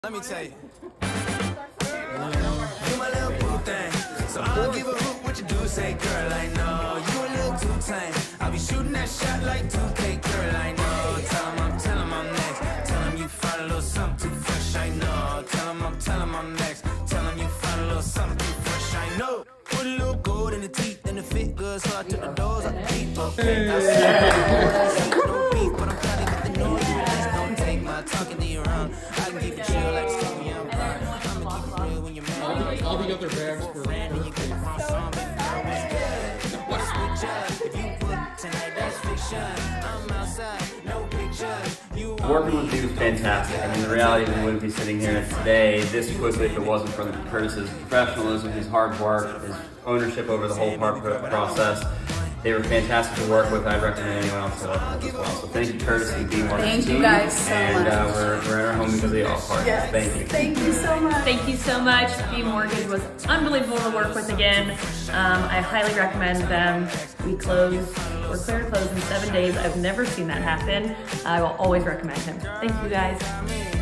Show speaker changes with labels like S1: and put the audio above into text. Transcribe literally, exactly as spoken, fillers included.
S1: Let me tell you. You my little boo thing, so I don't give a hoot what you do. Say, girl, I know you a little too tame. I'll be shooting that shot like two K, girl, I know. Tell 'em I'm, tell 'em I'm next. Tell 'em you find a little something too fresh, I know. Tell 'em I'm, tell 'em I'm next. Tell 'em you find a little something too fresh, I know. Put a little gold in the teeth and the fit good, so I took the doors out the deep. Okay, I see no beef, but I'm probably got the know you. Please don't take my talking to you around. I can keep it chill like it's me. I'm I'ma keep it real when you're mad.
S2: All the other bags for
S1: friend and you get the wrong song, baby girl, what's good? What's with ya? If you put tonight, that's fiction. I'm outside, no pictures. You
S3: Working with you is fantastic. I mean, the reality is we wouldn't be sitting here today this quickly if it wasn't for Curtis's professionalism, his hard work, his ownership over the whole part process. They were fantastic to work with. I'd recommend anyone else to work with as well. So thank you, Curtis, for being part of the team.
S4: Thank you guys so
S3: and,
S4: much.
S3: And uh, we're, we're in our home because of y'all part.
S4: Yes.
S3: Thank you.
S4: Thank you so much.
S5: Thank you so much. B Mortgage was unbelievable to work with again. Um, I highly recommend them. We close, we're clear to close in seven days. I've never seen that happen. I will always recommend him. Thank you guys.